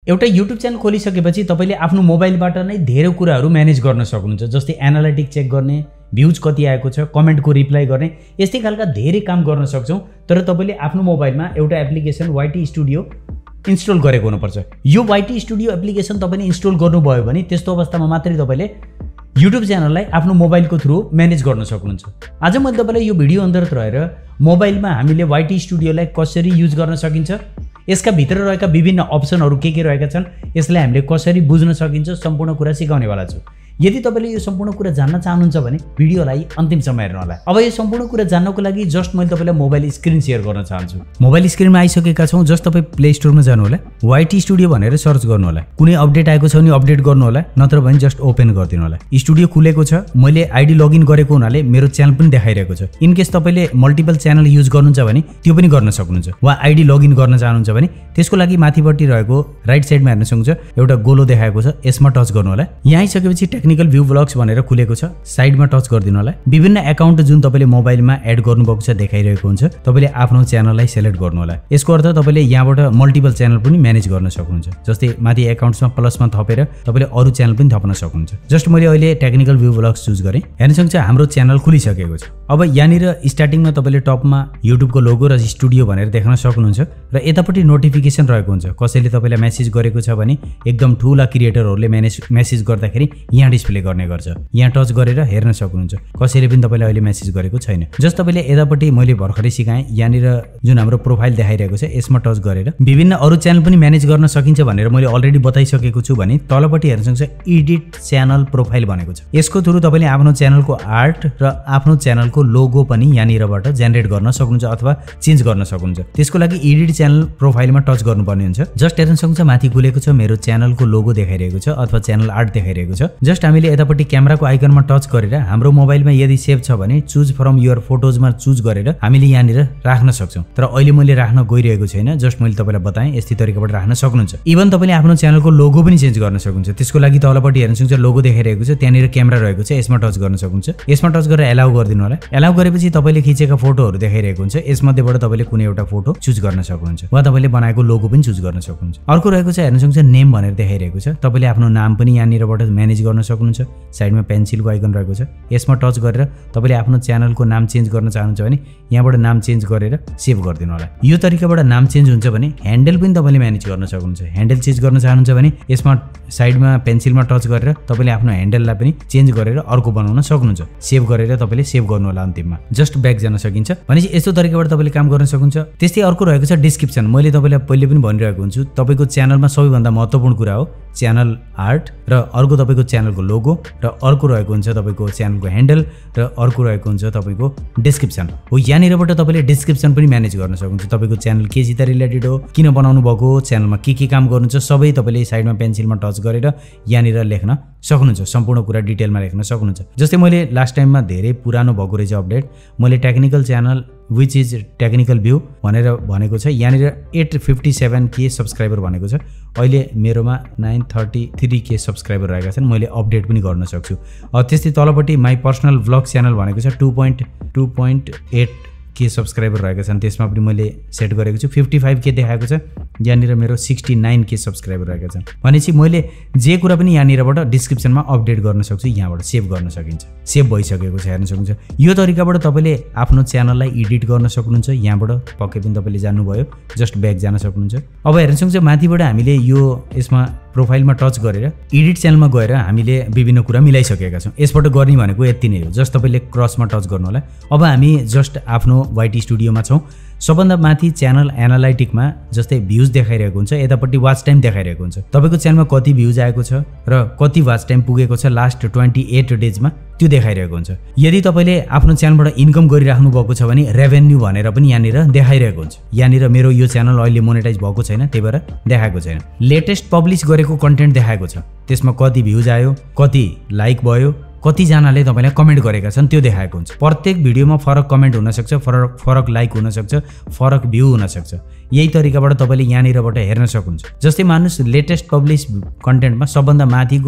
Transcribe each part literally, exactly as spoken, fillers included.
एउटा YouTube channel खोलिसकेपछि तपाईले आफ्नो मोबाइलबाट नै धेरै कुराहरू म्यानेज गर्न सक्नुहुन्छ, जस्तै एनालिटिक चेक गर्ने, भ्युज कति आएको छ, कमेन्टको रिप्लाई गर्ने, यस्तै खालका धेरै काम गर्न सक्छौं। तर तपाईले आफ्नो मोबाइलमा एउटा एप्लिकेसन वाइटी स्टुडियो इन्स्टल गरेको हुनुपर्छ। यो वाइटी स्टुडियो एप्लिकेसन तपाईले इन्स्टल गर्नुभयो भने त्यस्तो अवस्थामा मात्रै तपाईले युट्युब च्यानललाई आफ्नो मोबाइलको थ्रु म्यानेज गर्न सक्नुहुन्छ। आज मैले तपाईलाई यो भिडियो अन्तर्गत रहेर मोबाइलमा हामीले वाइटी स्टुडियोलाई कसरी युज गर्न सकिन्छ, यसका भित्र रहेका विभिन्न अप्सनहरू के के रहेका छन्, यसलाई हामीले कसरी बुझ्न सकिन्छ, सम्पूर्ण कुरा सिकाउनेवाला छु। यदि तपाईले यो सम्पूर्ण कुरा जान्न चाहनुहुन्छ भने भिडियोलाई अन्तिमसम्म हेर्नु होला। अब यो सम्पूर्ण कुरा जान्नको लागि जस्ट मैले तपाईलाई मोबाइल स्क्रिन शेयर गर्न चाहन्छु। मोबाइल स्क्रिनमा आइसकेका छौं। जस्ट तपाई प्ले स्टोरमा जानु होला, वाइटी स्टुडियो भनेर सर्च गर्नु होला। कुनै अपडेट आएको छ भने अपडेट गर्नु होला, नत्र भने जस्ट ओपन गरिदिनु होला। स्टुडियो खुलेको छ, मैले आइडी लगइन गरेको हुनाले मेरो च्यानल पनि देखाइरहेको छ। इन केस तपाईले मल्टिपल च्यानल युज गर्नुहुन्छ भने त्यो पनि गर्न सक्नुहुन्छ, वा आइडी लगइन गर्न चाहनुहुन्छ भने त्यसको लागि माथिपट्टि रहेको राइट साइडमा हेर्न सक्नुहुन्छ एउटा गोलो देखाएको छ, यसमा टच गर्नु होला। यहाँ आइसकेपछि टेक्निकल भ्यू ब्लग्स भनेर खुलेको छ, साइडमा टच गरिदिनु होला। विभिन्न एकाउन्ट जुन तपाईले मोबाइलमा एड गर्नुभएको छ देखाइरहेको हुन्छ, तपाईले आफ्नो च्यानललाई सिलेक्ट गर्नु होला। यसको अर्थ तपाईले यहाँबाट मल्टिपल च्यानल पनि म्यानेज गर्न सक्नुहुन्छ। जस्तै माथि एकाउन्ट्समा प्लसमा थपेर तपाईले अरु च्यानल पनि थप्न सक्नुहुन्छ। जस्ट मैले अहिले टेक्निकल भ्यू ब्लग्स चुज गरे। हेर्न सक्नुहुन्छ हाम्रो च्यानल खुलिसकेको छ। अब यहाँनिर स्टार्टिङमा तपाईले टपमा युट्युबको लोगो र स्टुडियो भनेर देख्न सक्नुहुन्छ र यतापट्टि नोटिफिकेसन रहेको हुन्छ। कसैले तपाईलाई मेसेज गरेको छ भने एकदम ठूला क्रिएटरहरूले म्यानेज मेसेज गर्दाखेरि यहाँ डिस्प्ले गर्ने गर्छ। यहाँ टच गरेर हेर्न सक्नुहुन्छ। कसैले पनि तपाईलाई अहिले मेसेज गरेको छैन। जस्ट तपाईले यतापट्टि मैले भर्खरै सिकाएँ, यहाँनिर जुन हाम्रो प्रोफाइल देखाइरहेको छ यसमा टच गरेर विभिन्न अरु च्यानल पनि म्यानेज गर्न सकिन्छ भनेर मैले अलरेडी बताइसकेको छु भने तलपट्टि हेर्न सक्नुहुन्छ एडिट च्यानल प्रोफाइल भनेको छ। यसको थ्रु तपाईले आफ्नो च्यानलको आर्ट र आफ्नो च्यानलको लोगो पनि यहाँनिरबाट जेनेरेट गर्न सक्नुहुन्छ अथवा चेन्ज गर्न सक्नुहुन्छ। त्यसको लागि एडिट च्यानल प्रोफाइलमा टच गर्नुपर्ने हुन्छ। जस्ट हेर्न सक्नुहुन्छ माथि खुलेको छ, मेरो च्यानलको लोगो देखाइरहेको छ अथवा च्यानल आर्ट देखाइरहेको छ। जस्ट हामीले यतापट्टि क्यामेराको आइकनमा टच गरेर हाम्रो मोबाइलमा यदि सेभ छ भने चुज फ्रम युर फोटोजमा चुज गरेर हामीले यहाँनिर राख्न सक्छौं। तर अहिले मैले राख्न गइरहेको छैन, जस्ट मैले तपाईलाई बताएँ यस्तै तरिकाबाट राख्न सक्नुहुन्छ। इभन तपाईले आफ्नो च्यानलको लोगो पनि चेन्ज गर्न सक्नुहुन्छ। त्यसको लागि तलपट्टि हेर्न सक्नुहुन्छ लोगो देखाइरहेको छ, त्यहाँनिर क्यामेरा रहेको छ, यसमा टच गर्न सक्नुहुन्छ। यसमा टच गरेर एलाउ गरिदिनु होला। एलाउ गरेपछि तपाईले खिचेका फोटोहरू देखाइरहेको हुन्छ, यसमध्येबाट तपाईले कुनै एउटा फोटो चुज गर्न सक्नुहुन्छ वा तपाईले बनाएको लोगो पनि चुज गर्न सक्नुहुन्छ। अर्को रहेको छ हेर्न सक्नुहुन्छ नेम भनेर देखाइरहेको छ, तपाईले आफ्नो नाम पनि यहाँनिरबाट म्यानेज गर्न सक्नुहुन्छ। साइडमा पेन्सिलको आइकन रहेको छ, यसमा टच गरेर तपाईले आफ्नो च्यानलको नाम चेन्ज गर्न चाहनुहुन्छ भने यहाँबाट नाम चेन्ज गरेर सेभ गरिदिनु होला। यो तरिकाबाट नाम चेन्ज हुन्छ भने ह्यान्डल पनि तपाईले म्यानेज गर्न सक्नुहुन्छ। ह्यान्डल चेन्ज गर्न चाहनुहुन्छ भने यसमा साइडमा पेन्सिलमा टच गरेर तपाईले आफ्नो ह्यान्डललाई पनि चेन्ज गरेर अर्को बनाउन सक्नुहुन्छ। सेभ गरेर तपाईले सेभ गर्नु होला। अन्तिममा जस्ट ब्याक जान सकिन्छ। भनेपछि यस्तो तरिकाबाट तपाईले काम गर्न सक्नुहुन्छ। त्यस्तै अर्को रहेको छ डिस्क्रिप्सन। मैले तपाईलाई पहिले पनि भनिरहेको हुन्छु, तपाईको च्यानलमा सबैभन्दा महत्त्वपूर्ण कुरा हो च्यानल आर्ट र अर्को तपाईको च्यानलको लोगो र अर्को रहेको हुन्छ तपाईको च्यानलको ह्यान्डल र अर्को रहेको हुन्छ तपाईको डिस्क्रिप्सन हो। यहाँनिरबाट तपाईले डिस्क्रिप्सन पनि म्यानेज गर्न सक्नुहुन्छ। तपाईको च्यानल केसित रिलेटेड हो, किन बनाउनु भएको हो, च्यानलमा के के काम गर्नुहुन्छ, सबै तपाईले साइडमा पेन्सिलमा टच गरेर यहाँनिर लेख्न सक्नुहुन्छ। सम्पूर्ण कुरा डिटेलमा लेख्न सक्नुहुन्छ। जस्तै मैले लास्ट टाइममा धेरै पुरानो भएको रहेछ अपडेट, मैले technical channel which is technical view भनेर भनेको छ। यहाँनिर eight fifty seven K subscriber भनेको छ। अहिले मेरोमा nine thirty three K subscriber रहेका छन्। मैले अपडेट पनि गर्न सक्छु। त्यस्तै तलपट्टि माई पर्सनल भ्लग च्यानल भनेको छ two point two point eight K subscriber रहेका छन्, त्यसमा पनि मैले सेट गरेको छु। फिफ्टी फाइभ के देखाएको छ, यहाँनिर मेरो सिक्सटी नाइन के सब्सक्राइबर रहेका छन्। भनेपछि मैले जे कुरा पनि यहाँनिरबाट डिस्क्रिप्सनमा अपडेट गर्न सक्छु, यहाँबाट सेभ गर्न सकिन्छ। सेभ भइसकेको छ हेर्न सक्नुहुन्छ। यो तरिकाबाट तपाईले आफ्नो च्यानललाई एडिट गर्न सक्नुहुन्छ। यहाँबाट पक्कै पनि तपाईले जान्नुभयो, जस्ट ब्याक जान सक्नुहुन्छ। अब हेर्न सक्नुहुन्छ माथिबाट हामीले यो यसमा प्रोफाइलमा टच गरेर एडिट च्यानलमा गएर हामीले विभिन्न कुरा मिलाइसकेका छौँ। यसबाट गर्ने भनेको यति नै हो। जस्ट तपाईले क्रसमा टच गर्नु होला। अब हामी जस्ट आफ्नो वाइटी स्टुडियोमा छौँ। सबभन्दा माथि च्यानल एनालाइटिकमा जस्तै भ्युज देखाइरहेको हुन्छ, यतापट्टि वाच टाइम देखाइरहेको हुन्छ। तपाईको च्यानलमा कति भ्युज आएको छ र कति वाच टाइम पुगेको छ लास्ट ट्वेन्टी एट डेजमा त्यो देखाइरहेको हुन्छ। यदि तपाईले आफ्नो च्यानलबाट इन्कम गरिराख्नु भएको छ भने रेभेन्यू भनेर पनि यहाँनिर देखाइरहेको हुन्छ। यहाँनिर मेरो यो च्यानल अहिले मोनेटाइज भएको छैन, त्यही भएर देखाएको छैन। लेटेस्ट पब्लिस गरेको कन्टेन्ट देखाएको छ, त्यसमा कति भ्युज आयो, कति लाइक भयो, कतिजनाले तपाईलाई कमेन्ट गरेका छन् त्यो देखाएको हुन्छ। प्रत्येक भिडियोमा फरक कमेन्ट हुनसक्छ, फरक फरक लाइक हुनसक्छ, फरक भ्यू हुनसक्छ। यही तरिकाबाट तपाईले यहाँनिरबाट हेर्न सक्नुहुन्छ। जस्तै मानुस लेटेस्ट पब्लिस कन्टेन्टमा सबभन्दा माथिको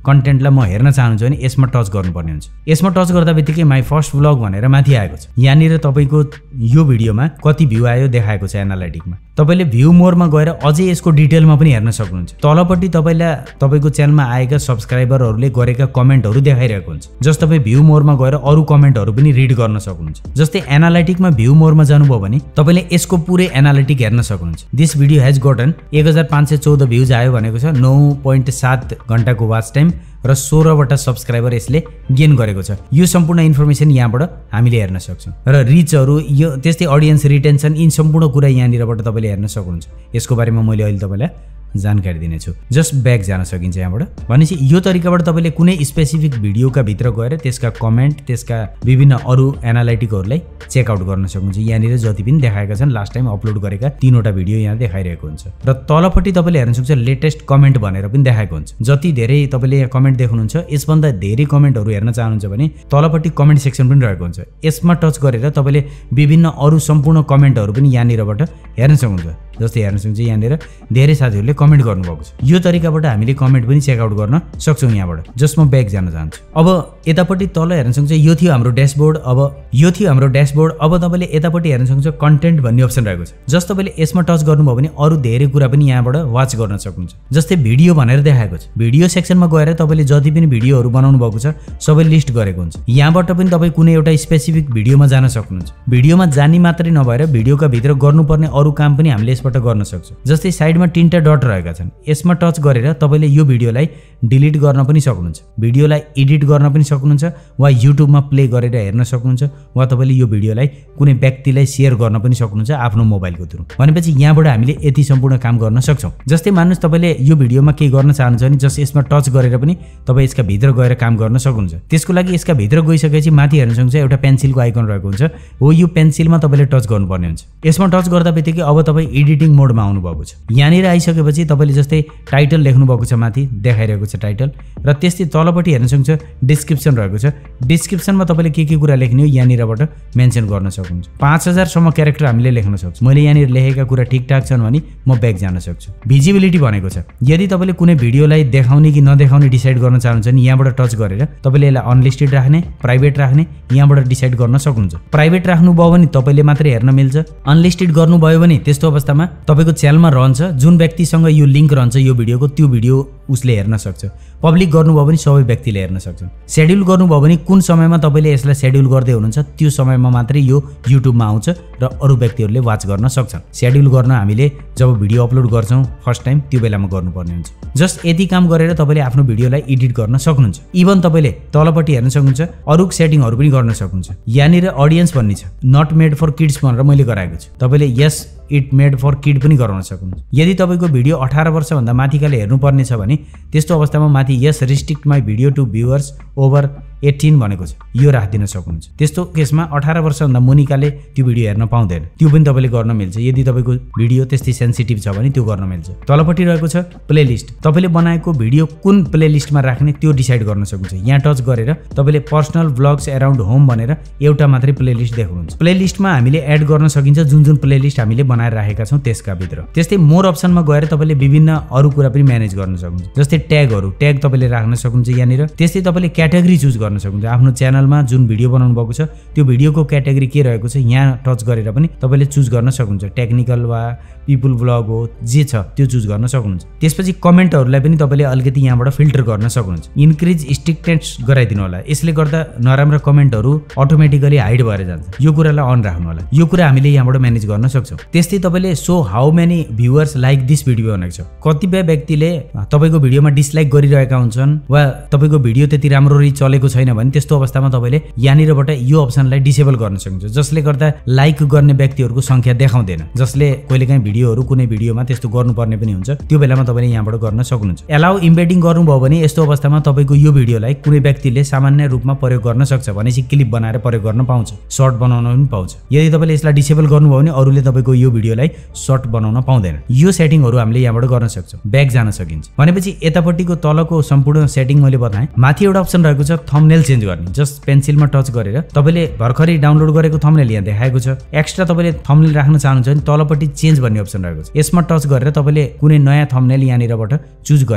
कन्टेन्टलाई म हेर्न चाहन्छु भने यसमा टच गर्नुपर्ने हुन्छ। यसमा टच गर्दा बित्तिकै माई फर्स्ट भ्लग भनेर माथि आएको छ। यहाँनिर तपाईँको यो भिडियोमा कति भ्यू आयो देखाएको छ एनालाइटिकमा। तपाईँले भ्यू मोरमा गएर अझै यसको डिटेलमा पनि हेर्न सक्नुहुन्छ। तलपट्टि तपाईँलाई तपाईँको च्यानलमा आएका सब्सक्राइबरहरूले गरेका कमेन्टहरू देखाइरहेको हुन्छ। जस तपाईँ भ्यू मोरमा गएर अरू कमेन्टहरू पनि रिड गर्न सक्नुहुन्छ। जस्तै एनालाइटिकमा भ्यू मोरमा जानुभयो भने तपाईँले यसको पुरै एनालाइटिक हेर्न सक्नुहुन्छ। दिस भिडियो हेज गोटन एक हजार पाँच सय चौध भ्यूज आयो भनेको छ, नौ पोइन्ट सात घन्टाको वाच टाइम र सोह्रवटा सब्सक्राइबर यसले गेन गरेको छ। यो सम्पूर्ण इन्फर्मेसन यहाँबाट हामीले हेर्न सक्छौँ र रिचहरू यो त्यस्तै अडियन्स रिटेन्सन यी सम्पूर्ण कुरा यहाँनिरबाट तपाईँले हेर्न सक्नुहुन्छ। यसको बारेमा मैले अहिले तपाईँलाई जानकारी दिनेछु। जस्ट ब्याक जान सकिन्छ यहाँबाट। भनेपछि यो तरिकाबाट तपाईँले कुनै स्पेसिफिक भिडियोका भित्र गएर त्यसका कमेन्ट त्यसका विभिन्न अरू एनालाइटिकहरूलाई चेकआउट गर्न सक्नुहुन्छ। यहाँनिर जति पनि देखाएका छन् लास्ट टाइम अपलोड गरेका तीनवटा भिडियो यहाँ देखाइरहेको हुन्छ र तलपट्टि तपाईँले हेर्न सक्नुहुन्छ लेटेस्ट कमेन्ट भनेर पनि देखाएको हुन्छ। जति धेरै तपाईँले यहाँ कमेन्ट देख्नुहुन्छ यसभन्दा धेरै कमेन्टहरू हेर्न चाहनुहुन्छ भने तलपट्टि कमेन्ट सेक्सन पनि रहेको हुन्छ। यसमा टच गरेर तपाईँले विभिन्न अरू सम्पूर्ण कमेन्टहरू पनि यहाँनिरबाट हेर्न सक्नुहुन्छ। जस्तै हेर्न सक्नुहुन्छ यहाँनिर धेरै साथीहरूले कमेन्ट गर्नुभएको छ। यो तरिकाबाट हामीले कमेन्ट पनि चेकआउट गर्न सक्छौँ यहाँबाट। जस्ट म ब्याक जान चाहन्छु। अब यतापट्टि तल हेर्न सक्नुहुन्छ यो थियो हाम्रो ड्यासबोर्ड। अब यो थियो हाम्रो ड्यासबोर्ड। अब तपाईँले यतापट्टि हेर्न सक्नुहुन्छ कन्टेन्ट भन्ने अप्सन रहेको छ। जस्ट तपाईँले यसमा टच गर्नुभयो भने अरू धेरै कुरा पनि यहाँबाट वाच गर्न सक्नुहुन्छ। जस्तै भिडियो भनेर देखाएको छ। भिडियो सेक्सनमा गएर तपाईँले जति पनि भिडियोहरू बनाउनु भएको छ सबै लिस्ट गरेको हुन्छ। यहाँबाट पनि तपाईँ कुनै एउटा स्पेसिफिक भिडियोमा जान सक्नुहुन्छ। भिडियोमा जानी मात्रै नभएर भिडियोका भित्र गर्नुपर्ने अरू काम पनि हामीले यसबाट गर्न सक्छौँ। जस्तै साइडमा तीनटा डट रहेका छन्। यसमा टच गरेर तपाईँले यो भिडियोलाई डिलिट गर्न पनि सक्नुहुन्छ, भिडियोलाई एडिट गर्न पनि सक्नुहुन्छ, वा युट्युबमा प्ले गरेर हेर्न सक्नुहुन्छ, वा तपाईँले यो भिडियोलाई कुनै व्यक्तिलाई सेयर गर्न पनि सक्नुहुन्छ आफ्नो मोबाइलको थ्रु। भनेपछि यहाँबाट हामीले यति सम्पूर्ण काम गर्न सक्छौँ। जस्तै मान्नुहोस् तपाईँले यो भिडियोमा केही गर्न चाहनुहुन्छ भने जस्ट यसमा टच गरेर पनि तपाईँ यसका भित्र गएर काम गर्न सक्नुहुन्छ। त्यसको लागि यसका भित्र गइसकेपछि माथि हेर्न सक्नुहुन्छ एउटा पेन्सिलको आइकन रहेको हुन्छ। हो यो पेन्सिलमा तपाईँले टच गर्नुपर्ने हुन्छ। यसमा टच गर्दा बित्तिकै अब तपाईँ एडिटिङ मोडमा आउनुभएको छ। यहाँनिर आइसकेपछि तपाईँले जस्तै टाइटल लेख्नु भएको छ, माथि देखाइरहेको छ टाइटल, र त्यस्तै तलपट्टि हेर्न सक्नुहुन्छ डिस्क्रिप्सन रहेको छ। डिस्क्रिप्सनमा तपाईँले के के कुरा लेख्ने हो यहाँनिरबाट मेन्सन गर्न सक्नुहुन्छ। पाँच हजारसम्म क्यारेक्टर हामीले लेख्न सक्छौँ। मैले यहाँनिर लेखेका कुरा ठिकठाक छन् भने म ब्याक जान सक्छु। भिजिबिलिटी भनेको छ। यदि तपाईँले कुनै भिडियोलाई देखाउने कि नदेखाउने डिसाइड गर्न चाहनुहुन्छ भने यहाँबाट टच गरेर तपाईँले यसलाई अनलिस्टेड राख्ने प्राइभेट राख्ने यहाँबाट डिसाइड गर्न सक्नुहुन्छ। प्राइभेट राख्नुभयो भने तपाईँले मात्रै हेर्न मिल्छ। अनलिस्टेड गर्नुभयो भने त्यस्तो अवस्थामा तपाईँको च्यानलमा रहन्छ, जुन व्यक्तिसँग यो लिङ्क रहन्छ यो भिडियोको त्यो भिडियो उसले हेर्न सक्छ। पब्लिक गर्नुभयो भने सबै व्यक्तिले हेर्न सक्छन्। सेड्युल गर्नुभयो भने कुन समयमा तपाईँले यसलाई सेड्युल गर्दै हुनुहुन्छ त्यो समयमा मात्रै यो युट्युबमा आउँछ र अरू व्यक्तिहरूले वाच गर्न सक्छन्। सेड्युल गर्न हामीले जब भिडियो अपलोड गर्छौँ फर्स्ट टाइम त्यो बेलामा गर्नुपर्ने हुन्छ। जस्ट यति काम गरेर तपाईँले आफ्नो भिडियोलाई एडिट गर्न सक्नुहुन्छ। इभन तपाईँले तलपट्टि हेर्न सक्नुहुन्छ अरू सेटिङहरू पनि गर्न सक्नुहुन्छ। यहाँनिर अडियन्स भन्ने छ, नट मेड फर किड्स भनेर मैले गराएको छु। तपाईँले यस इट मेड फर किड पनि गराउन सक्नुहुन्छ। यदि तपाईँको भिडियो अठार वर्षभन्दा माथिकाले हेर्नुपर्ने छ भने त्यस्तो अवस्थामा माथि यस restrict my video to viewers over eighteen भनेको छ, यो राखिदिन सक्नुहुन्छ। त्यस्तो केसमा अठार वर्षभन्दा मुनिकाले त्यो भिडियो हेर्न पाउँदैन, त्यो पनि तपाईँले गर्न मिल्छ। यदि तपाईँको भिडियो त्यस्तै सेन्सिटिभ छ भने त्यो गर्न मिल्छ। तलपट्टि रहेको छ प्लेलिस्ट। तपाईँले बनाएको भिडियो कुन प्लेलिस्टमा राख्ने त्यो डिसाइड गर्न सक्नुहुन्छ। यहाँ टच गरेर तपाईँले पर्सनल भ्लग्स एराउन्ड होम भनेर एउटा मात्रै प्लेलिस्ट देख्नुहुन्छ। प्लेलिस्टमा हामीले एड गर्न सकिन्छ जुन जुन प्लेलिस्ट हामीले बनाएर राखेका छौँ त्यसका भित्र। त्यस्तै मोर अप्सनमा गएर तपाईँले विभिन्न अरू कुरा पनि म्यानेज गर्न सक्नुहुन्छ। जस्तै ट्यागहरू, ट्याग तपाईँले राख्न सक्नुहुन्छ यहाँनिर। त्यस्तै तपाईँले क्याटेगोरी चुज गर्न सक्नुहुन्छ। आफ्नो च्यानलमा जुन भिडियो बनाउनु भएको छ त्यो भिडियोको क्याटेगोरी के रहेको छ यहाँ टच गरेर पनि तपाईँले चुज गर्न सक्नुहुन्छ। टेक्निकल वा पिपुल भ्लग हो जे छ त्यो चुज गर्न सक्नुहुन्छ। त्यसपछि कमेन्टहरूलाई पनि तपाईँले अलिकति यहाँबाट फिल्टर गर्न सक्नुहुन्छ। इन्क्रिज स्ट्रिक्टनेस गराइदिनु होला, यसले गर्दा नराम्रो कमेन्टहरू अटोमेटिकली हाइड भएर जान्छ। यो कुरालाई अन राख्नु होला। यो कुरा हामीले यहाँबाट म्यानेज गर्न सक्छौँ। त्यस्तै तपाईँले show how many viewers like this video भनेको छ। कतिपय व्यक्तिले तपाईँको भिडियोमा डिसलाइक गरिरहेका हुन्छन् वा तपाईँको भिडियो त्यति राम्ररी चलेको छैन भने त्यस्तो अवस्थामा तपाईँले यहाँनिरबाट यो अप्सनलाई डिसेबल गर्न सक्नुहुन्छ, जसले गर्दा लाइक गर्ने व्यक्तिहरूको सङ्ख्या देखाउँदैन। जसले कहिलेकाहीँ भिडियोहरू कुनै भिडियोमा त्यस्तो गर्नुपर्ने पनि हुन्छ, त्यो बेलामा तपाईँले यहाँबाट गर्न सक्नुहुन्छ। एलाउ इम्बेडिङ गर्नुभयो भने यस्तो अवस्थामा तपाईँको यो भिडियोलाई कुनै व्यक्तिले सामान्य रूपमा प्रयोग गर्न सक्छ, भनेपछि क्लिप बनाएर प्रयोग गर्न पाउँछ, सर्ट बनाउन पनि पाउँछ। यदि तपाईँले यसलाई डिसेबल गर्नुभयो भने अरूले तपाईँको यो भिडियोलाई सर्ट बनाउन पाउँदैन। यो सेटिङहरू हामीले यहाँबाट गर्न सक्छौँ। ब्याक जान सकिन्छ। भनेपछि यतापट्टिको तलको सम्पूर्ण सेटिङ मैले बताएँ। माथि एउटा अप्सन रहेको छ थम्बनेल चेन्ज गर्ने। जस्ट पेन्सिलमा टच गरेर तपाईँले भर्खरै डाउनलोड गरेको थम्बनेल यहाँ देखाएको छ। एक्स्ट्रा तपाईँले थम्बनेल राख्न चाहनुहुन्छ भने तलपट्टि चेन्ज भन्ने अप्सन रहेको छ। यसमा टच गरेर तपाईँले कुनै नयाँ थम्बनेल यहाँनिरबाट चुज गरेर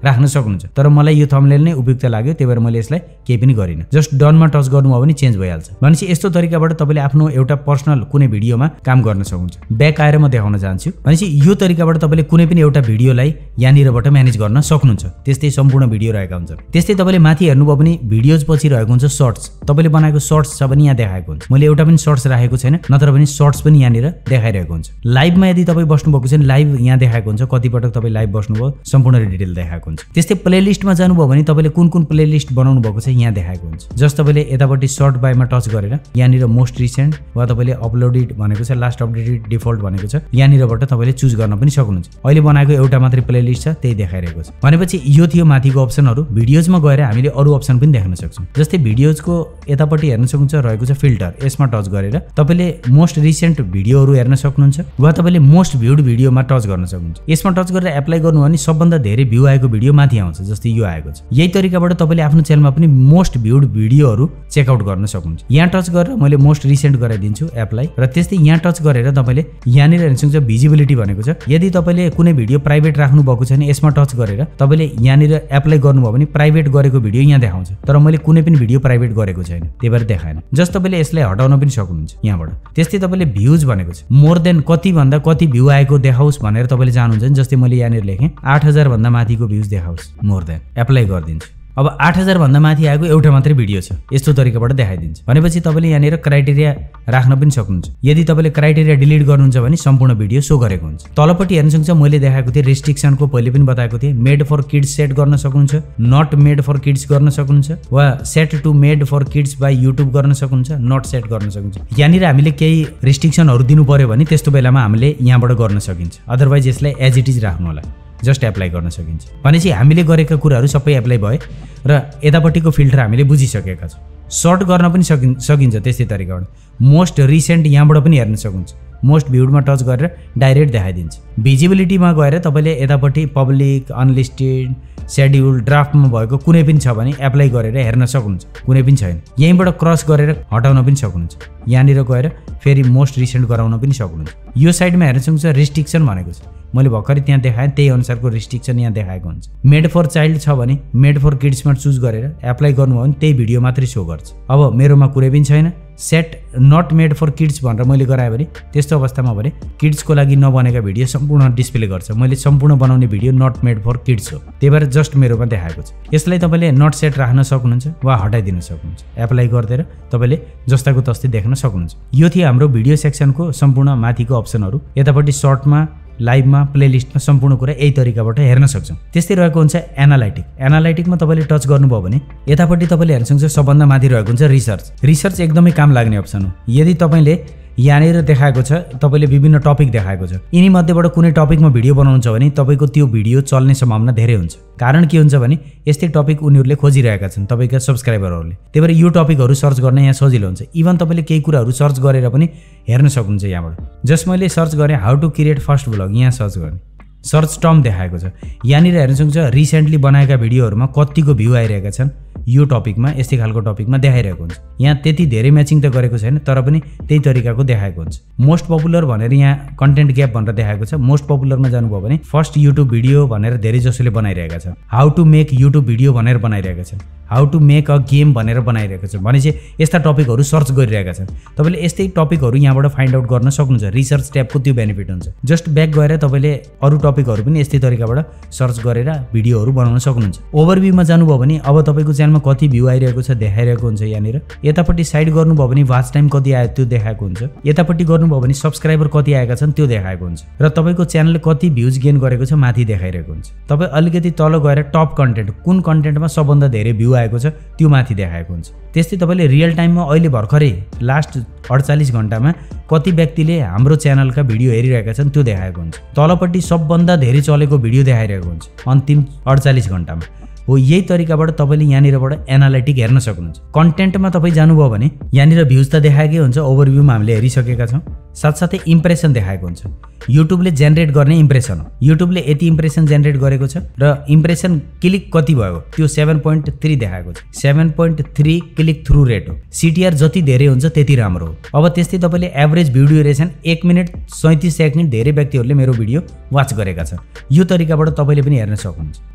राख्न सक्नुहुन्छ। तर मलाई यो थम्बनेल नै उपयुक्त लाग्यो त्यही भएर मैले यसलाई केही पनि गरिनँ। जस्ट डनमा टच गर्नुभयो भने चेन्ज भइहाल्छ। भनेपछि यस्तो तरिकाबाट तपाईँले आफ्नो एउटा पर्सनल कुनै भिडियोमा काम गर्न सक्नुहुन्छ। ब्याक आएर म देखाउन चाहन्छु। भनेपछि यो तरिकाबाट तपाईँले कुनै पनि एउटा भिडियोलाई यहाँनिरबाट म्यानेज गर्न सक्नुहुन्छ। त्यस्तै सम्पूर्ण भिडियो रहेका हुन्छन्। त्यस्तै तपाईँले माथि हेर्नुभयो भने भिडियोज पछि रहेको हुन्छ सर्ट्स। तपाईँले बनाएको सर्ट्स छ भने यहाँ देखाएको हुन्छ। मैले एउटा पनि सर्ट्स राखेको छैन, नत्र पनि सर्ट्स पनि यहाँनिर देखाइरहेको हुन्छ। लाइभमा यदि तपाईँ बस्नुभएको छ भने लाइभ यहाँ देखाएको हुन्छ, कतिपटक तपाईँ लाइभ बस्नुभयो सम्पूर्ण डिटेल देखाएको हुन्छ। त्यस्तै प्लेलिस्टमा जानुभयो भने तपाईँले कुन कुन प्लेलिस्ट बनाउनु भएको छ यहाँ देखाएको हुन्छ। जस्ट तपाईँले यतापट्टि सर्ट बाईमा टच गरेर यहाँनिर मोस्ट रिसेन्ट वा तपाईँले अपलोडेड भनेको छ, लास्ट अपडेटेड डिफल्ट भनेको छ, यहाँनिरबाट तपाईँले चुज गर्न पनि सक्नुहुन्छ। अहिले बनाएको एउटा मात्रै प्लेलिस्ट छ त्यही देखाइरहेको छ। भनेपछि यो थियो माथिको अप्सनहरू। भिडियोजमा गएर हामीले अरू अप्सन पनि देख्न सक्छौँ। जस्तै भिडियोजको यतापट्टि हेर्न सक्नुहुन्छ रहेको छ फिल्टर। यसमा टच गरेर तपाईँले मोस्ट रिसेन्ट भिडियोहरू हेर्न सक्नुहुन्छ वा तपाईँले मोस्ट भ्युड भिडियोमा टच गर्न सक्नुहुन्छ। यसमा टच गरेर एप्लाई गर्नु भने सबभन्दा धेरै भ्यू आएको भिडियो माथि आउँछ, जस्तै यो आएको छ। यही तरिकाबाट तपाईँले आफ्नो च्यानलमा पनि मोस्ट भ्युड भिडियोहरू चेकआउट गर्न सक्नुहुन्छ। यहाँ टच गरेर मैले मोस्ट रिसेन्ट गराइदिन्छु एप्लाई, र त्यस्तै यहाँ टच गरेर तपाईँले यहाँनिर हेर्न सक्नुहुन्छ भिजिबिलिटी भनेको छ। यदि तपाईँले कुनै भिडियो प्राइभेट राख्नु भएको छ भने यसमा टच गरेर तपाईँले यहाँनिर एप्लाई गर्नुभयो भने प्राइभेट गरेको भिडियो यहाँ देखाउँछ। तर मैले कुनै पनि भिडियो प्राइभेट गरेको छैन त्यही भएर देखाएन। जस्ट तपाईँले यसलाई हटाउन पनि सक्नुहुन्छ यहाँबाट। त्यस्तै तपाईँले भ्युज भनेको छ मोर देन कति भन्दा कति भ्यू आएको देखाओस् भनेर तपाईँले चाहनुहुन्छ नि। जस्तै मैले यहाँनिर लेखेँ आठ हजार भन्दा माथिको भ्युज देखाओस्, मोर देन एप्लाई गरिदिन्छु। अब आठ हजार भन्दा माथि आएको एउटा मात्रै भिडियो छ, यस्तो तरिकाबाट देखाइदिन्छ। भनेपछि तपाईँले यहाँनिर क्राइटेरिया राख्न पनि सक्नुहुन्छ। यदि तपाईँले क्राइटेरिया डिलिट गर्नुहुन्छ भने सम्पूर्ण भिडियो सो गरेको हुन्छ। तलपट्टि हेर्न सक्नुहुन्छ मैले देखाएको थिएँ रेस्ट्रिक्सनको, पहिले पनि बताएको थिएँ। मेड फर किड्स सेट गर्न सक्नुहुन्छ, नट मेड फर किड्स गर्न सक्नुहुन्छ, वा set to made for kids by YouTube गर्न सक्नुहुन्छ, नट सेट गर्न सक्नुहुन्छ। यहाँनिर हामीले केही रेस्ट्रिक्सनहरू दिनु पर्यो भने त्यस्तो बेलामा हामीले यहाँबाट गर्न सकिन्छ। अदरवाइज यसलाई एज इट इज राख्नु होला, जस्ट एप्लाई गर्न सकिन्छ। भनेपछि हामीले गरेका कुराहरू सबै एप्लाई भए र यतापट्टिको फिल्टर हामीले बुझिसकेका छौँ। सर्ट गर्न पनि सकिन्छ सकिन्छ त्यस्तै तरिकाबाट। मोस्ट रिसेन्ट यहाँबाट पनि हेर्न सक्नुहुन्छ। मोस्ट भ्युडमा टच गरेर डाइरेक्ट देखाइदिन्छ। भिजिबिलिटीमा गएर तपाईँले यतापट्टि पब्लिक, अनलिस्टेड, सेड्युल, ड्राफ्टमा भएको कुनै पनि छ भने एप्लाई गरेर हेर्न सक्नुहुन्छ। कुनै पनि छैन यहीँबाट क्रस गरेर हटाउन पनि सक्नुहुन्छ। यहाँनिर गएर फेरि मोस्ट रिसेन्ट गराउन पनि सक्नुहुन्छ। यो साइडमा हेर्न सक्नुहुन्छ रेस्ट्रिक्सन भनेको छ, मैले भर्खरै त्यहाँ देखाएँ त्यही अनुसारको रेस्ट्रिक्सन यहाँ देखाएको हुन्छ। मेड फर चाइल्ड छ भने मेड फर किड्समा चुज गरेर एप्लाई गर्नुभयो भने त्यही भिडियो मात्रै सो गर्छ। अब मेरोमा कुनै पनि छैन, set not made for kids भनेर मैले गराएँ भने त्यस्तो अवस्थामा भने किड्सको लागि नबनेका भिडियो सम्पूर्ण डिस्प्ले गर्छ। मैले सम्पूर्ण बनाउने video not made for kids हो, त्यही भएर जस्ट मेरोमा देखाएको छ। यसलाई तपाईँले नट सेट राख्न सक्नुहुन्छ वा हटाइदिन सक्नुहुन्छ। एप्लाई गरिदिएर तपाईँले जस्ताको तस्तै देख्न सक्नुहुन्छ। यो थियो हाम्रो भिडियो सेक्सनको सम्पूर्ण माथिको अप्सनहरू। यतापट्टि सर्टमा, लाइभमा, प्लेलिस्टमा सम्पूर्ण कुरा यही तरिकाबाट हेर्न सक्छौँ। त्यस्तै रहेको हुन्छ एनालाइटिक। एनालाइटिकमा तपाईँले टच गर्नुभयो भने यतापट्टि तपाईँले हेर्न सक्नुहुन्छ सबभन्दा माथि रहेको हुन्छ रिसर्च। रिसर्च एकदमै काम लाग्ने अप्सन हो। यदि तपाईँले यहाँनिर देखाएको छ तपाईँले विभिन्न टपिक देखाएको छ, यिनी मध्येबाट कुनै टपिकमा भिडियो बनाउनुहुन्छ भने तपाईँको त्यो भिडियो चल्ने सम्भावना धेरै हुन्छ। कारण के हुन्छ भने यस्तै टपिक उनीहरूले खोजिरहेका छन् तपाईँका सब्सक्राइबरहरूले, त्यही भएर यो टपिकहरू सर्च गर्न यहाँ सजिलो हुन्छ। इभन तपाईँले केही कुराहरू सर्च गरेर पनि हेर्न सक्नुहुन्छ यहाँबाट। जस्ट मैले सर्च गरेँ how to create first blog, यहाँ सर्च गर्ने सर्च टर्म देखाएको छ। यहाँनिर हेर्न सक्नुहुन्छ रिसेन्टली बनाएका भिडियोहरूमा कतिको भ्यू आइरहेका छन् यो टपिकमा, यस्तै खालको टपिकमा देखाइरहेको हुन्छ। यहाँ त्यति धेरै म्याचिङ त गरेको छैन तर पनि त्यही तरिकाको देखाएको हुन्छ। मोस्ट पपुलर भनेर यहाँ कन्टेन्ट ग्याप भनेर देखाएको छ। मोस्ट पपुलरमा जानुभयो भने फर्स्ट युट्युब भिडियो भनेर धेरै जसोले बनाइरहेका छन्, how to make YouTube video भनेर बनाइरहेका छन्, how to make a game भनेर बनाइरहेको छ। भनेपछि यस्ता टपिकहरू सर्च गरिरहेका छन्। तपाईँले यस्तै टपिकहरू यहाँबाट फाइन्ड आउट गर्न सक्नुहुन्छ। रिसर्च ट्याबको त्यो बेनिफिट हुन्छ। जस्ट ब्याक गएर तपाईँले अरू टपिकहरू पनि यस्तै तरिकाबाट सर्च गरेर भिडियोहरू बनाउन सक्नुहुन्छ। ओभरभ्यूमा जानुभयो भने अब तपाईँको च्यानलमा कति भ्यू आइरहेको छ देखाइरहेको हुन्छ। यहाँनिर यतापट्टि साइड गर्नुभयो भने वाच टाइम कति आयो त्यो देखाएको हुन्छ। यतापट्टि गर्नुभयो भने सब्सक्राइबर कति आएका छन् त्यो देखाएको हुन्छ। र तपाईँको च्यानलले कति भ्युज गेन गरेको छ माथि देखाइरहेको हुन्छ। तपाईँ अलिकति तल गएर टप कन्टेन्ट, कुन कन्टेन्टमा सबभन्दा धेरै भ्यू आएको छ त्यो माथि देखाएको हुन्छ। त्यस्तै तपाईँले रियल टाइममा अहिले भर्खरै लास्ट अडचालिस घन्टामा कति व्यक्तिले हाम्रो च्यानलका भिडियो हेरिरहेका छन् त्यो देखाएको हुन्छ। तलपट्टि सबभन्दा धेरै चलेको भिडियो देखाइरहेको हुन्छ अन्तिम अडचालिस घन्टामा हो। यही तरिकाबाट तपाईँले यहाँनिरबाट एनालाइटिक हेर्न सक्नुहुन्छ। कन्टेन्टमा तपाईँ जानुभयो भने यहाँनिर भ्युज त देखाएकै हुन्छ, ओभरभ्यूमा हामीले हेरिसकेका छौँ। साथसाथै इम्प्रेसन देखाएको हुन्छ। युट्युबले जेनेरेट गर्ने इम्प्रेसन हो। युट्युबले यति इम्प्रेसन जेनेरेट गरेको छ र इम्प्रेसन क्लिक कति भयो त्यो सेभेन पोइन्ट थ्री देखाएको छ। Seven point three click through rate हो। सिटिआर जति धेरै हुन्छ त्यति राम्रो हो। अब त्यस्तै तपाईँले एभरेज भिडियो ड्युरेसन एक मिनट सैँतिस सेकेन्ड धेरै व्यक्तिहरूले मेरो भिडियो वाच गरेका छन्। यो तरिकाबाट तपाईँले पनि हेर्न सक्नुहुन्छ।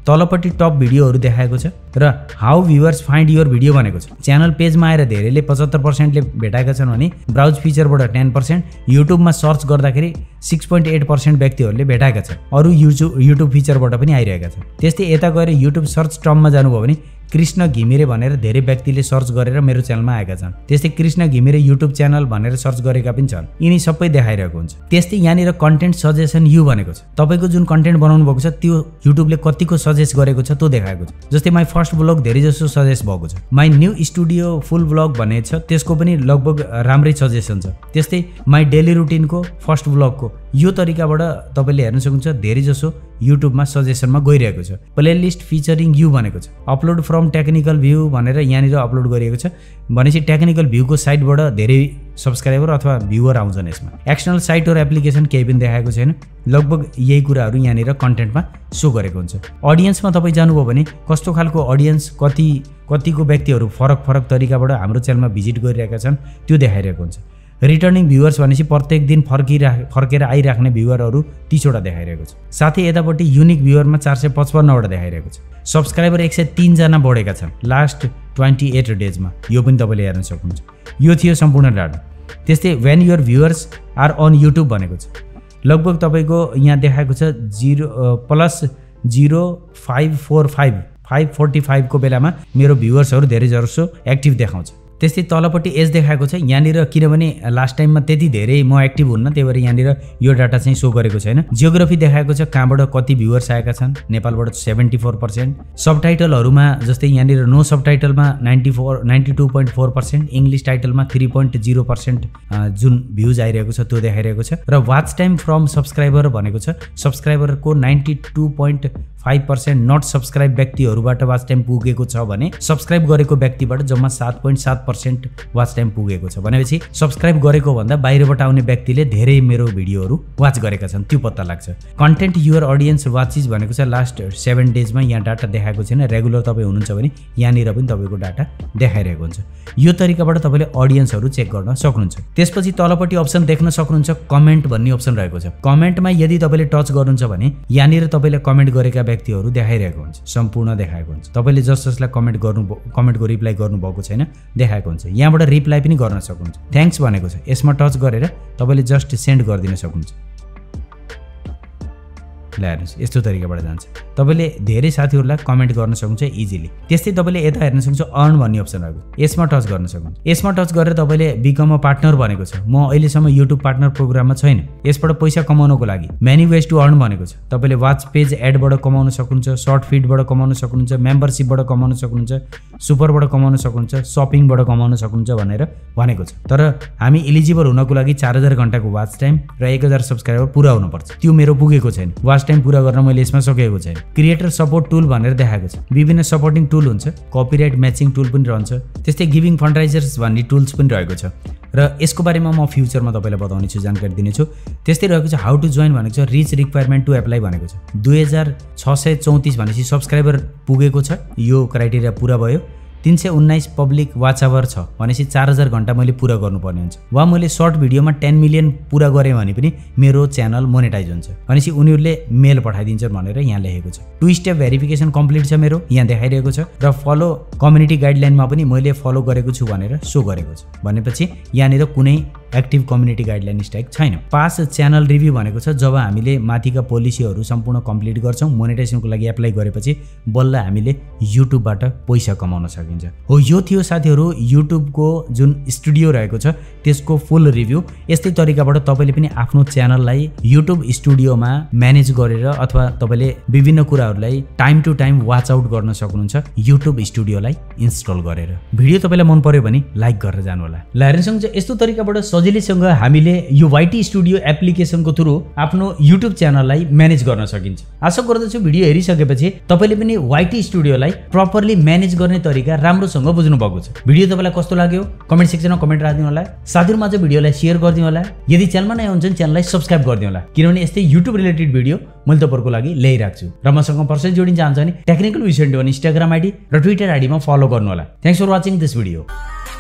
तलपट्टि टप भिडियोहरू देखाएको छ र how viewers find your video भनेको छ। च्यानल पेजमा आएर धेरैले पचहत्तर पर्सेन्टले भेटाएका छन् भने ब्राउज फिचरबाट टेन पर्सेन्ट, युट्युबमा सर्च गर्दाखेरि सिक्स पोइन्ट एट पर्सेन्ट व्यक्तिहरूले भेटाएका छन्। अरू युट्युब युट्युब फिचरबाट पनि आइरहेका छन्। त्यस्तै यता गएर युट्युब सर्च टर्ममा जानुभयो भने कृष्ण घिमिरे भनेर धेरै व्यक्तिले सर्च गरेर मेरो च्यानलमा आएका छन्। त्यस्तै कृष्ण घिमिरे युट्युब च्यानल भनेर सर्च गरेका पनि छन्। यिनी सबै देखाइरहेको हुन्छ। त्यस्तै यहाँनिर कन्टेन्ट सजेसन यु भनेको छ। तपाईँको जुन कन्टेन्ट बनाउनु भएको छ त्यो युट्युबले कतिको सजेस्ट गरेको छ त्यो देखाएको छ। जस्तै माई फर्स्ट ब्लग धेरै जसो सजेस्ट भएको छ। My new studio full blog भन्ने छ, त्यसको पनि लगभग राम्रै सजेसन छ। त्यस्तै माई डेली रुटिनको फर्स्ट ब्लगको यो तरिकाबाट तपाईँले हेर्न सक्नुहुन्छ धेरै जसो युट्युबमा सजेसनमा गइरहेको छ। प्लेलिस्ट फिचरिङ यु भनेको छ। अपलोड फ्रम टेक्निकल भ्यू भनेर यहाँनिर अपलोड गरिएको छ भनेपछि टेक्निकल भ्यूको साइटबाट धेरै सब्सक्राइबर अथवा भ्युवर आउँछन् यसमा। एक्सटर्नल साइट और एप्लिकेसन केही पनि देखाएको छैन। लगभग यही कुराहरू यहाँनिर कन्टेन्टमा सो गरेको हुन्छ। अडियन्समा तपाईँ जानुभयो भने कस्तो खालको अडियन्स, कति कतिको व्यक्तिहरू फरक फरक तरिकाबाट हाम्रो च्यानलमा भिजिट गरिरहेका छन् त्यो देखाइरहेको हुन्छ। रिटर्निङ भ्युअर्स भनेपछि प्रत्येक दिन फर्किरा फर्केर आइराख्ने भ्युअरहरू तीसवटा देखाइरहेको छ। साथै यतापट्टि युनिक भ्युअरमा चार सय पचपन्नवटा देखाइरहेको छ। सब्सक्राइबर एक सय तीनजना बढेका छन् लास्ट ट्वेन्टी एट डेजमा। यो पनि तपाईँले हेर्न सक्नुहुन्छ। यो थियो सम्पूर्ण डाटा। त्यस्तै when your viewers are on YouTube भनेको छ। लगभग तपाईँको यहाँ देखाएको छ zero plus zero five four five five forty फाइभको बेलामा मेरो भ्युअर्सहरू धेरै जसो एक्टिभ देखाउँछ। त्यस्तै तलपट्टि एज देखाएको छ यहाँनिर, किनभने लास्ट टाइममा त्यति धेरै म एक्टिभ हुन्न, त्यही भएर यहाँनिर यो डाटा चाहिँ सो गरेको छैन। जियोग्राफी देखाएको छ, कहाँबाट कति भ्युअर्स आएका छन्। नेपालबाट सेभेन्टी फोर पर्सेन्ट। सबटाइटलहरूमा जस्तै यहाँनिर नो सबटाइटलमा ninety four ninety two point four percent, English टाइटलमा थ्री पोइन्ट जिरो पर्सेन्ट जुन भ्युज आइरहेको छ त्यो देखाइरहेको छ। र वाच टाइम फ्रम सब्सक्राइबर भनेको छ। सब्सक्राइबरको ninety two point five percent not subscribe व्यक्तिहरूबाट वाच टाइम पुगेको छ भने सब्सक्राइब गरेको व्यक्तिबाट जम्मा सात पोइन्ट सात पर्सेन्ट वाच टाइम पुगेको छ भनेपछि सब्सक्राइब गरेको भन्दा बाहिरबाट आउने व्यक्तिले धेरै मेरो भिडियोहरू वाच गरेका छन् त्यो पत्ता लाग्छ। कन्टेन्ट युर अडियन्स वाचिज भनेको छ लास्ट सेभेन डेजमा यहाँ डाटा देखाएको छैन। रेगुलर तपाईँ हुनुहुन्छ भने यहाँनिर पनि तपाईँको डाटा देखाइरहेको हुन्छ। यो तरिकाबाट तपाईँले अडियन्सहरू चेक गर्न सक्नुहुन्छ। त्यसपछि तलपट्टि अप्सन देख्न सक्नुहुन्छ कमेन्ट भन्ने अप्सन रहेको छ। कमेन्टमा यदि तपाईँले टच गर्नुहुन्छ भने यहाँनिर तपाईँले कमेन्ट गरेका व्यक्तिहरू देखाइरहेको हुन्छ, सम्पूर्ण देखाएको हुन्छ। तपाईँले जस जसलाई कमेन्ट गर्नु कमेन्टको रिप्लाई गर्नुभएको छैन देखाएको हुन्छ। यहाँबाट रिप्लाई पनि गर्न सक्नुहुन्छ। थ्याङ्क्स भनेको छ, यसमा टच गरेर तपाईँले जस्ट सेन्ड गरिदिन सक्नुहुन्छ। ल हेर्नुहोस् यस्तो तरिकाबाट जान्छ। तपाईँले धेरै साथीहरूलाई कमेन्ट गर्न सक्नुहुन्छ इजिली। त्यस्तै तपाईँले यता हेर्न सक्नुहुन्छ अर्न भन्ने अप्सन आएको, यसमा टच गर्न सक्नुहुन्छ। यसमा टच गरेर तपाईँले बिकम अ पार्टनर भनेको छ। म अहिलेसम्म युट्युब पार्टनर प्रोग्राममा छैन। यसबाट पैसा कमाउनको लागि मेनी वेज टु अर्न भनेको छ। तपाईँले वाच पेज एडबाट कमाउन सक्नुहुन्छ, सर्ट फिडबाट कमाउन सक्नुहुन्छ, मेम्बरसिपबाट कमाउन सक्नुहुन्छ, सुपरबाट कमाउन सक्नुहुन्छ, सपिङबाट कमाउन सक्नुहुन्छ भनेर भनेको छ। तर हामी इलिजिबल हुनको लागि चार हजार घन्टाको वाच टाइम र एक हजार सब्सक्राइबर पुरा हुनुपर्छ। त्यो मेरो पुगेको छैन। वाच टाइम पुरा गर्न मैले यसमा सकेको छैन। क्रिएटर सपोर्ट टुल भनेर देखाएको छ। विभिन्न सपोर्टिङ टुल हुन्छ, कपिराइट म्याचिङ टुल पनि रहन्छ। त्यस्तै गिभिङ फन्डराइजर्स भन्ने टुल्स पनि रहेको छ र यसको बारेमा म फ्युचरमा तपाईँलाई बताउने छु, जानकारी दिनेछु। त्यस्तै रहेको छ हाउ टु जोइन भनेको छ। रिच रिक्वायरमेन्ट टु एप्लाई भनेको छ। दुई हजार छ सय चौतिस भनेपछि सब्सक्राइबर पुगेको छ, यो क्राइटेरिया पुरा भयो। तीन सय उन्नाइस पब्लिक वाच आवर छ भनेपछि चार हजार घन्टा मैले पुरा गर्नुपर्ने हुन्छ। वा मैले सर्ट भिडियोमा टेन मिलियन पुरा गरेँ भने पनि मेरो च्यानल मोनेटाइज हुन्छ भनेपछि उनीहरूले मेल पठाइदिन्छन् भनेर यहाँ लेखेको छ। टु स्टेप भेरिफिकेसन कम्प्लिट छ मेरो, यहाँ देखाइरहेको छ। र फलो कम्युनिटी गाइडलाइनमा पनि मैले फलो गरेको छु भनेर सो गरेको छ। भनेपछि यहाँनिर कुनै एक्टिभ कम्युनिटी गाइडलाइन स्ट्राइक छैन। पास च्यानल रिभ्यू भनेको छ। जब हामीले माथिका पोलिसीहरू सम्पूर्ण कम्प्लिट गर्छौँ, मोनेटाइजेसनको लागि एप्लाई गरेपछि बल्ल हामीले युट्युबबाट पैसा कमाउन सकिन्छ। हो यो थियो साथीहरू युट्युबको जुन स्टुडियो रहेको छ त्यसको फुल रिभ्यू। यस्तै तरिकाबाट तपाईँले पनि आफ्नो च्यानललाई युट्युब स्टुडियोमा म्यानेज गरेर अथवा तपाईँले विभिन्न कुराहरूलाई time to time watch out गर्न सक्नुहुन्छ युट्युब स्टुडियोलाई इन्स्टल गरेर। भिडियो तपाईँलाई मन पर्यो भने लाइक गरेर जानु होला। ल हेर्न सक्नुहुन्छ यस्तो तरिकाबाट सजिलैसँग हामीले यो वाइटी स्टुडियो एप्लिकेसनको थ्रु आफ्नो युट्युब च्यानललाई म्यानेज गर्न सकिन्छ। आशा गर्दछु भिडियो हेरिसकेपछि तपाईँले पनि वाइटी स्टुडियोलाई प्रपरली म्यानेज गर्ने तरिका राम्रोसँग बुझ्नु भएको छ। भिडियो तपाईँलाई कस्तो लाग्यो कमेन्ट सेक्सनमा कमेन्ट राखिदिनु होला। साथीहरूमा चाहिँ भिडियोलाई सेयर गरिदिनु होला। यदि च्यानलमा नयाँ हुन्छ भने च्यानललाई सब्स्क्राइब गरिदिनु होला, किनभने यस्तै युट्युब रिलेटेड भिडियो मैले तपाईँहरूको लागि ल्याइराख्छु। र मसँग पर्सनली जोडिन चाहन्छ भने टेक्निकल विषय इन्स्टाग्राम आइडी र ट्विटर आइडीमा फलो गर्नु होला। Thanks for watching this video.